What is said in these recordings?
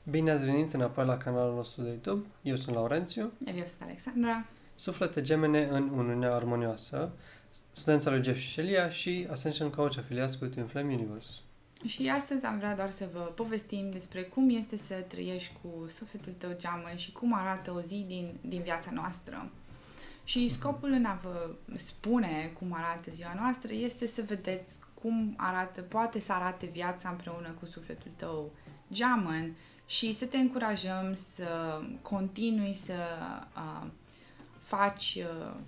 Bine ați venit înapoi la canalul nostru de YouTube. Eu sunt Laurențiu. Iar eu sunt Alexandra. Suflete gemene în Uniunea Armonioasă, studența lui Jeff și Shelia și Ascension Coach afiliați cu Twin Flame Universe. Și astăzi am vrea doar să vă povestim despre cum este să trăiești cu sufletul tău geamăn și cum arată o zi din viața noastră. Și scopul în a vă spune cum arată ziua noastră este să vedeți cum arată, poate să arate viața împreună cu sufletul tău geamăn și să te încurajăm să continui să faci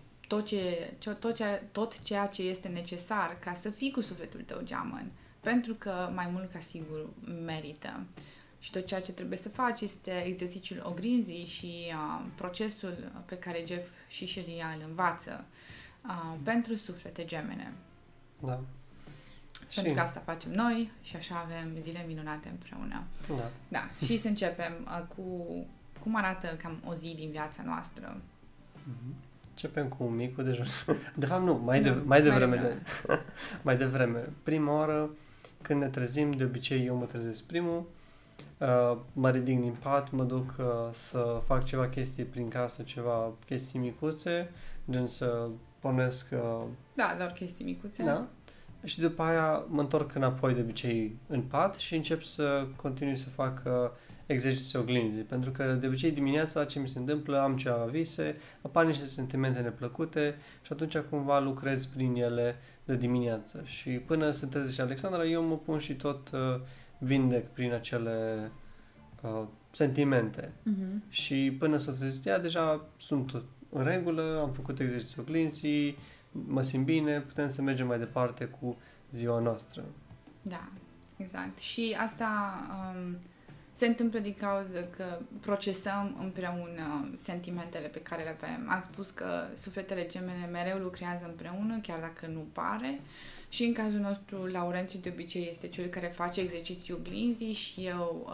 tot ceea ce este necesar ca să fii cu sufletul tău geamăn, pentru că mai mult ca sigur merită. Și tot ceea ce trebuie să faci este exercițiul oglinzii și procesul pe care Jeff și Shelia îl învață pentru suflete gemene. Da. Pentru că asta facem noi și așa avem zile minunate împreună. Da. Și să începem cu cum arată cam o zi din viața noastră. Începem cu micul dejun. De fapt nu, mai devreme. Mai devreme. Prima oară, când ne trezim, de obicei eu mă trezesc primul, mă ridic din pat, mă duc să fac ceva chestii prin casă, ceva chestii micuțe, gen să pornesc... Da, doar chestii micuțe. Da. Și după aia mă întorc înapoi de obicei în pat și încep să continui să fac exerciții oglinzii. Pentru că de obicei dimineața ce mi se întâmplă, am ceva vise, apar niște sentimente neplăcute și atunci cumva lucrez prin ele de dimineață. Și până se trezește Alexandra, eu mă pun și tot vindec prin acele sentimente. Și până să se trezește ea, deja sunt în regulă, am făcut exerciții oglinzii, mă simt bine, putem să mergem mai departe cu ziua noastră. Da, exact. Și asta se întâmplă din cauza că procesăm împreună sentimentele pe care le avem. Am spus că sufletele gemene mereu lucrează împreună, chiar dacă nu pare. Și în cazul nostru, Laurențiu de obicei este cel care face exercițiul oglinzii și eu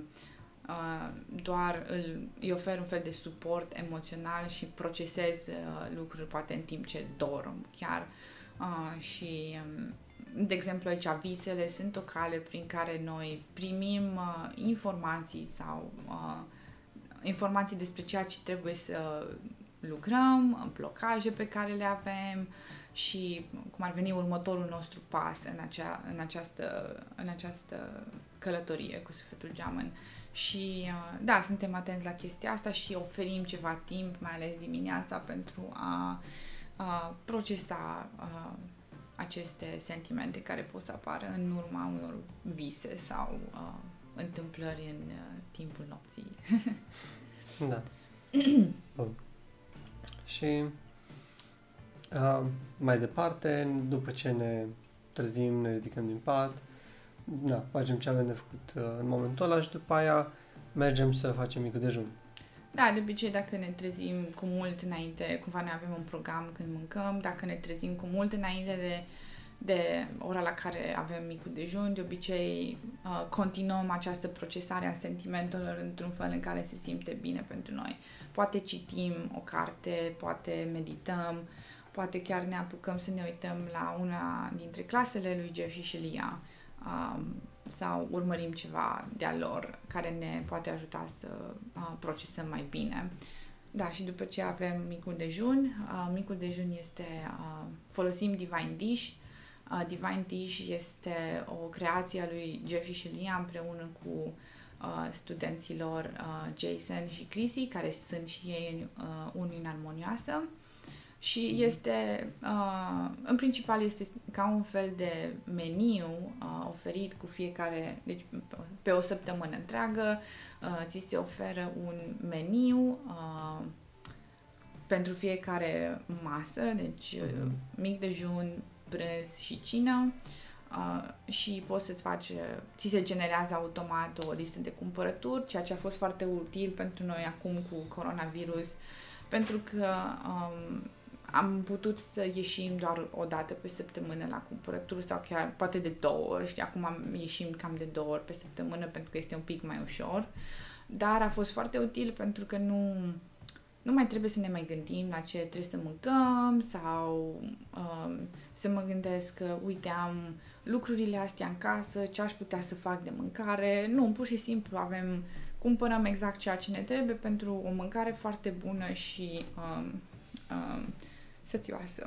doar îi ofer un fel de suport emoțional și procesez lucruri poate în timp ce dorm chiar. De exemplu, aici visele sunt o cale prin care noi primim informații sau informații despre ceea ce trebuie să lucrăm, blocaje pe care le avem și cum ar veni următorul nostru pas în această călătorie cu sufletul geamăn. Și da, suntem atenți la chestia asta și oferim ceva timp, mai ales dimineața, pentru a procesa aceste sentimente care pot să apară în urma unor vise sau întâmplări în timpul nopții. Da. Bun. Și mai departe, după ce ne trezim, ne ridicăm din pat, facem ce avem de făcut în momentul ăla și după aia mergem să facem micul dejun. Da, de obicei dacă ne trezim cu mult înainte, cumva ne avem un program când mâncăm, dacă ne trezim cu mult înainte de ora la care avem micul dejun, de obicei continuăm această procesare a sentimentelor într-un fel în care se simte bine pentru noi. Poate citim o carte, poate medităm, poate chiar ne apucăm să ne uităm la una dintre clasele lui Jeff și Shelia sau urmărim ceva de-a lor care ne poate ajuta să procesăm mai bine. Da, și după ce avem micul dejun este, folosim Divine Dish. Divine Dish este o creație a lui Jeff și Shelia împreună cu studenților Jason și Chrissy, care sunt și ei în Uniunea Armonioasă. Și este, în principal, este ca un fel de meniu oferit cu fiecare, deci pe o săptămână întreagă, ți se oferă un meniu pentru fiecare masă, deci mic dejun, prânz și cină. Și poți să-ți faci, ți se generează automat o listă de cumpărături, ceea ce a fost foarte util pentru noi acum cu coronavirus, pentru că am putut să ieșim doar o dată pe săptămână la cumpărături sau chiar poate de 2 ori. Și acum ieșim cam de 2 ori pe săptămână pentru că este un pic mai ușor. Dar a fost foarte util pentru că nu mai trebuie să ne mai gândim la ce trebuie să mâncăm sau să mă gândesc că, uite, am lucrurile astea în casă, ce aș putea să fac de mâncare. Nu, pur și simplu cumpărăm exact ceea ce ne trebuie pentru o mâncare foarte bună și sătioasă.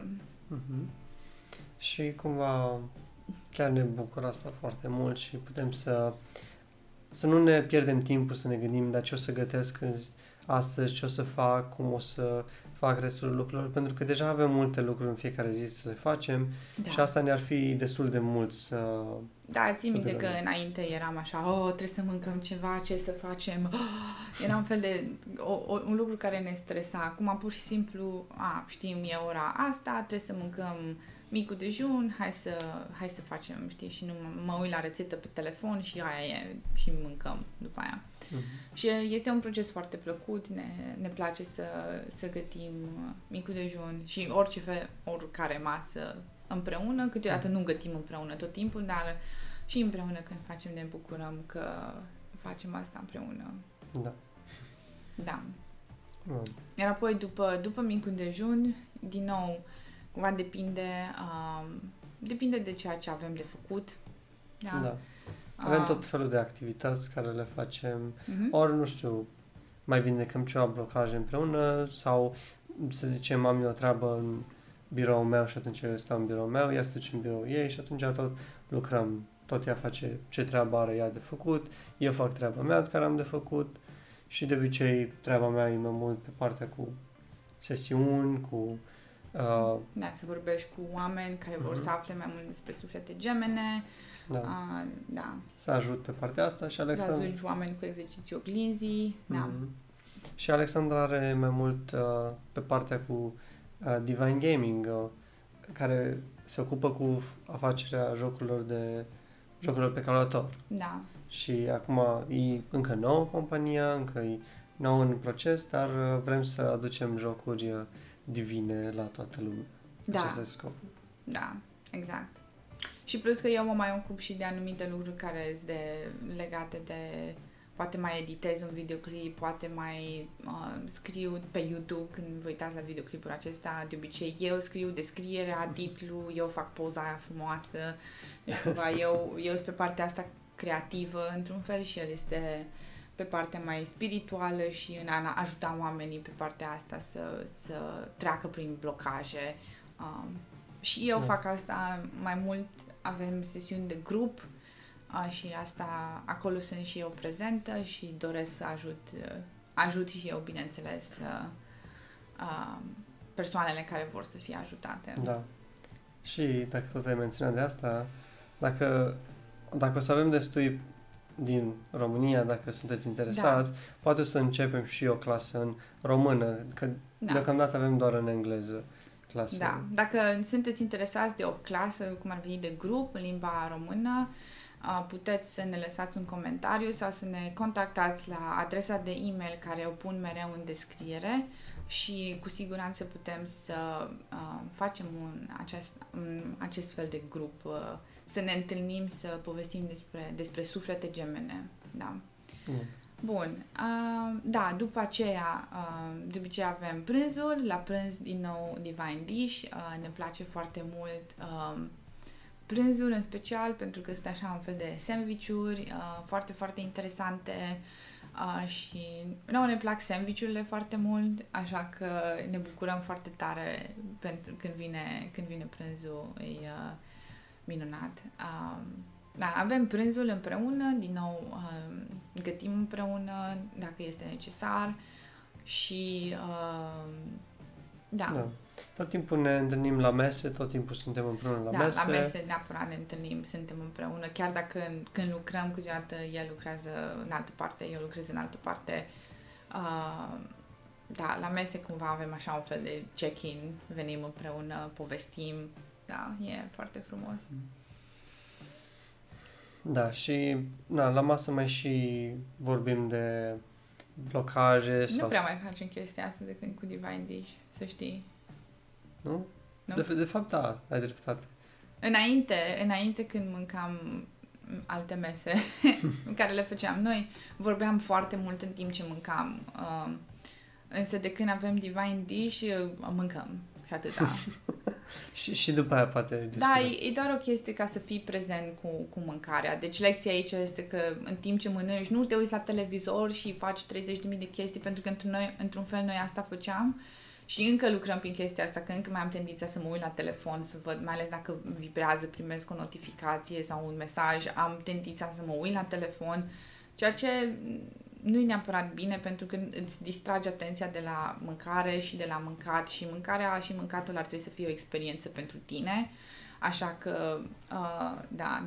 Și cumva chiar ne bucură asta foarte mult și putem să nu ne pierdem timpul să ne gândim dar ce o să gătesc astăzi, ce o să fac, cum o să fac restul lucrurilor, pentru că deja avem multe lucruri în fiecare zi să le facem și asta ne-ar fi destul de mult să... Da, țin minte că înainte eram așa, trebuie să mâncăm ceva, ce să facem? Era un fel de un lucru care ne stresa. Acum pur și simplu, știm, e ora asta, trebuie să mâncăm micul dejun, hai să facem, știi, și nu mă uit la rețetă pe telefon și aia e, și mâncăm după aia. Și este un proces foarte plăcut, ne place să gătim micul dejun și oricare masă împreună, câteodată nu gătim împreună tot timpul, dar și împreună când facem ne bucurăm că facem asta împreună. Da. Iar apoi după micul dejun, din nou, cumva depinde de ceea ce avem de făcut. Da. Avem tot felul de activități care le facem, ori, nu știu, mai vindecăm ceva blocaje împreună sau, să zicem, am eu o treabă în biroul meu și atunci eu stau în biroul meu, ea se duce în biroul ei și atunci tot lucrăm. Tot ea face ce treabă are ea de făcut, eu fac treaba mea care am de făcut și de obicei treaba mea e mai mult pe partea cu sesiuni, cu... să vorbești cu oameni care vor să afle mai mult despre suflete gemene. Să ajut pe partea asta și Alexandra... Să ajungi oameni cu exerciții oglinzii. Și Alexandra are mai mult pe partea cu Divine Gaming, care se ocupă cu afacerea jocurilor pe calculator. Da. Și acum e încă nouă compania, încă e nouă în proces, dar vrem să aducem jocuri divine la toată lumea. Acesta este scopul. Da, exact. Și plus că eu mă mai ocup și de anumite lucruri care sunt legate de... Poate mai editez un videoclip, poate mai scriu pe YouTube când vă uitați la videoclipul acesta. De obicei eu scriu descrierea, titlul, eu fac poza aia frumoasă. Deci cumva eu sunt pe partea asta creativă într-un fel și el este pe partea mai spirituală și în a ajuta oamenii pe partea asta să treacă prin blocaje. Și eu fac asta mai mult, avem sesiuni de grup și asta, acolo sunt și eu prezentă și doresc să ajut și eu, bineînțeles, persoanele care vor să fie ajutate. Da. Și dacă tot ai menționat de asta, dacă o să avem destui din România, dacă sunteți interesați, poate să începem și o clasă în română, că deocamdată avem doar în engleză clasă. Da, dacă sunteți interesați de o clasă, cum ar veni de grup, în limba română, puteți să ne lăsați un comentariu sau să ne contactați la adresa de e-mail care o pun mereu în descriere și cu siguranță putem să facem acest fel de grup, să ne întâlnim, să povestim despre suflete gemene. Da. Bun. După aceea, de obicei avem prânzul, la prânz din nou Divine Dish, ne place foarte mult prânzul în special pentru că sunt așa un fel de sandwich-uri foarte, foarte interesante și nouă ne plac sandwich-urile foarte mult, așa că ne bucurăm foarte tare pentru când vine prânzul, e minunat. Avem prânzul împreună, din nou gătim împreună dacă este necesar și tot timpul ne întâlnim la mese, tot timpul suntem împreună la mese. La mese neapărat ne întâlnim, suntem împreună, chiar dacă când lucrăm, câteodată el lucrează în altă parte, eu lucrez în altă parte. La mese cumva avem așa un fel de check-in, venim împreună, povestim, e foarte frumos. Da, și la masă mai și vorbim de blocaje sau... Nu prea mai facem chestia asta decât cu Divine Dish, să știi. Nu? De fapt, da, ai dreptate. Înainte când mâncam alte mese în care le făceam noi, vorbeam foarte mult în timp ce mâncam. Însă de când avem Divine Dish, mâncăm și atâta. și după aia poate discutăm. Da, e doar o chestie ca să fii prezent cu mâncarea. Deci lecția aici este că în timp ce mănânci, nu te uiți la televizor și faci 30.000 de chestii, pentru că într-un fel noi asta făceam și încă lucrăm prin chestia asta, că încă mai am tendința să mă uit la telefon, să văd, mai ales dacă vibrează, primesc o notificație sau un mesaj, am tendința să mă uit la telefon, ceea ce nu e neapărat bine pentru că îți distrage atenția de la mâncare și de la mâncat și mâncarea și mâncatul ar trebui să fie o experiență pentru tine. Așa că, da,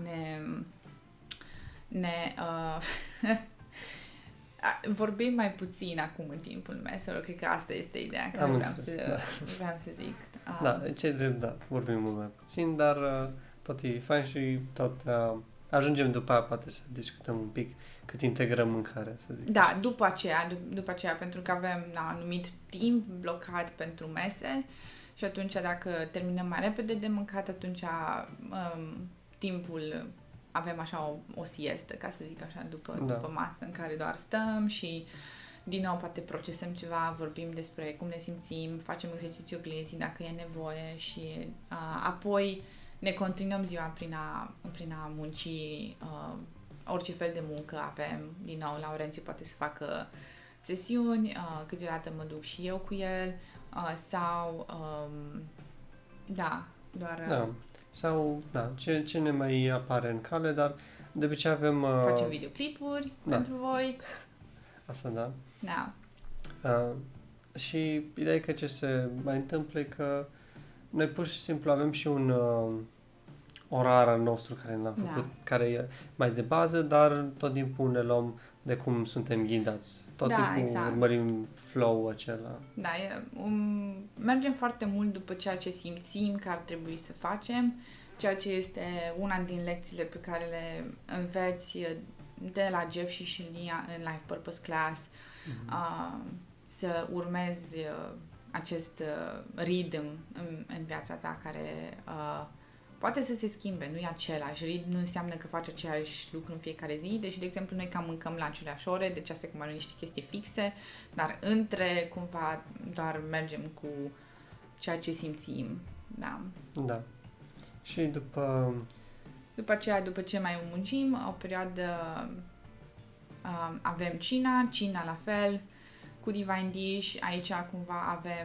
vorbim mai puțin acum în timpul meselor, cred că asta este ideea care vreau să zic. Da, ce drept, da, vorbim mult mai puțin, dar tot e fain și tot ajungem după aia poate să discutăm un pic cât integrăm mâncarea, să zic. Da, după aceea, pentru că avem anumit timp blocat pentru mese și atunci dacă terminăm mai repede de mâncat, atunci timpul avem așa o siestă, ca să zic așa, după masă în care doar stăm și din nou poate procesăm ceva, vorbim despre cum ne simțim, facem exercițiu oglinzii dacă e nevoie și apoi ne continuăm ziua prin a munci orice fel de muncă avem. Din nou, Laurențiu poate să facă sesiuni, câteodată mă duc și eu cu el sau sau ce ne mai apare în cale, dar de obicei avem facem videoclipuri pentru voi. Asta da. Da. Și ideea e că ce se mai întâmplă e că noi pur și simplu avem și un orar al nostru care l-am făcut, care e mai de bază, dar tot timpul ne luăm de cum suntem ghidați. Tot timpul urmărim flow-ul acela. Da, mergem foarte mult după ceea ce simțim că ar trebui să facem, ceea ce este una din lecțiile pe care le înveți de la Jeff și Shelia în Life Purpose Class, să urmezi acest rhythm în viața ta care poate să se schimbe, nu e același. Rhythm nu înseamnă că faci același lucru în fiecare zi, deși, de exemplu, noi cam mâncăm la aceleași ore, deci astea cum are niște chestii fixe, dar între, cumva, doar mergem cu ceea ce simțim. Da. Da. Și după aceea, după ce mai muncim, o perioadă avem cina la fel, cu Divine Dish, aici cumva avem...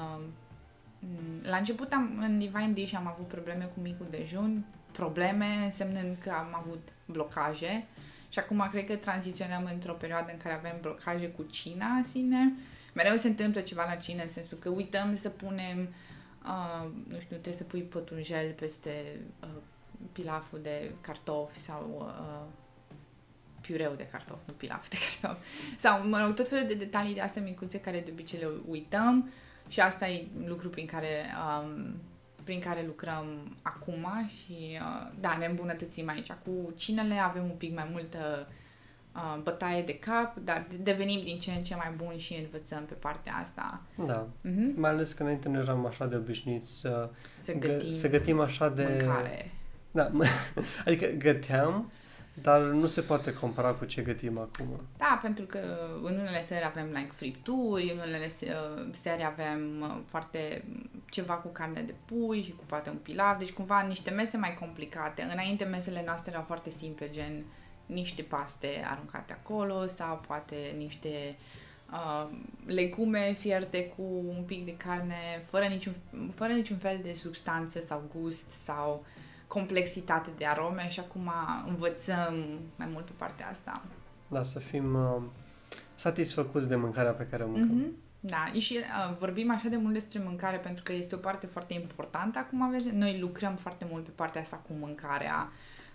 la început în Divine Dish am avut probleme cu micul dejun, probleme însemnând că am avut blocaje și acum cred că tranziționăm într-o perioadă în care avem blocaje cu cina în sine. Mereu se întâmplă ceva la cină, în sensul că uităm să punem, nu știu, trebuie să pui pătrunjel peste pilaful de cartofi sau piureu de cartofi, nu pilaf de cartofi. Sau, mă rog, tot felul de detalii de astea micuțe care de obicei le uităm și asta e lucru prin care lucrăm acum și da, ne îmbunătățim aici. Cu cinele avem un pic mai multă bătaie de cap, dar devenim din ce în ce mai buni și învățăm pe partea asta. Da, mai ales că înainte nu eram așa de obișnuiți să gătim așa de... mâncare. Da, adică găteam, dar nu se poate compara cu ce gătim acum. Da, pentru că în unele seri avem fripturi, în unele seri avem foarte ceva cu carne de pui și cu poate un pilaf, deci cumva niște mese mai complicate. Înainte mesele noastre erau foarte simple, gen niște paste aruncate acolo sau poate niște legume fierte cu un pic de carne, fără niciun fel de substanță sau gust sau complexitate de arome și acum învățăm mai mult pe partea asta. Da, să fim satisfăcuți de mâncarea pe care o mâncăm. Da, și vorbim așa de mult despre mâncare pentru că este o parte foarte importantă acum, vezi? Noi lucrăm foarte mult pe partea asta cu mâncarea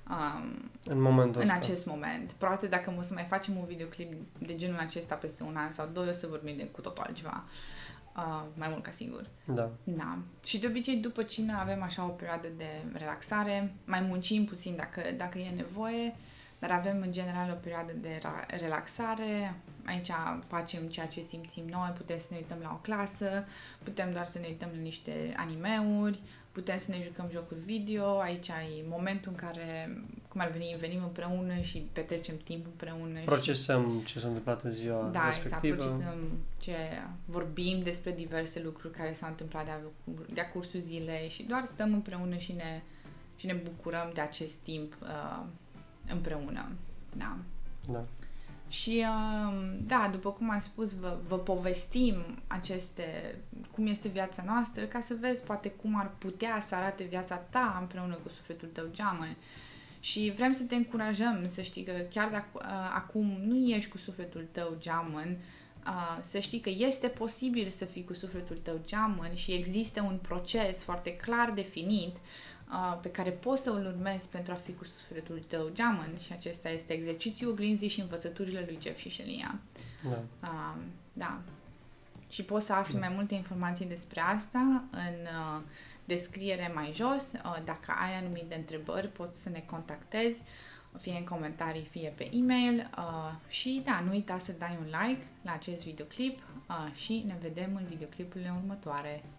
în momentul ăsta. Acest moment. Poate dacă o să mai facem un videoclip de genul acesta peste un an sau doi, o să vorbim de cu totul altceva. Mai mult ca sigur. Da. Da. Și de obicei după cină avem așa o perioadă de relaxare, mai muncim puțin dacă e nevoie, dar avem în general o perioadă de relaxare. Aici facem ceea ce simțim noi, putem să ne uităm la o clasă, putem doar să ne uităm la niște animeuri, putem să ne jucăm jocuri video, aici e momentul în care, cum ar veni, venim împreună și petrecem timp împreună. Procesăm ce s-a întâmplat în ziua respectivă. Exact, procesăm vorbim despre diverse lucruri care s-au întâmplat de-a cursul zilei și doar stăm împreună și ne bucurăm de acest timp împreună. Da. Și, după cum am spus, vă povestim cum este viața noastră, ca să vezi poate cum ar putea să arate viața ta împreună cu sufletul tău geamăn. Și vrem să te încurajăm să știi că chiar dacă acum nu ești cu sufletul tău geamăn, să știi că este posibil să fii cu sufletul tău geamăn și există un proces foarte clar definit pe care poți să îl urmezi pentru a fi cu sufletul tău geamăn și acesta este exercițiul oglinzii și învățăturile lui Jeff și Shelia. Da. Și poți să afli mai multe informații despre asta în descriere mai jos. Dacă ai anumite întrebări, poți să ne contactezi, fie în comentarii, fie pe e-mail. Și nu uita să dai un like la acest videoclip și ne vedem în videoclipurile următoare.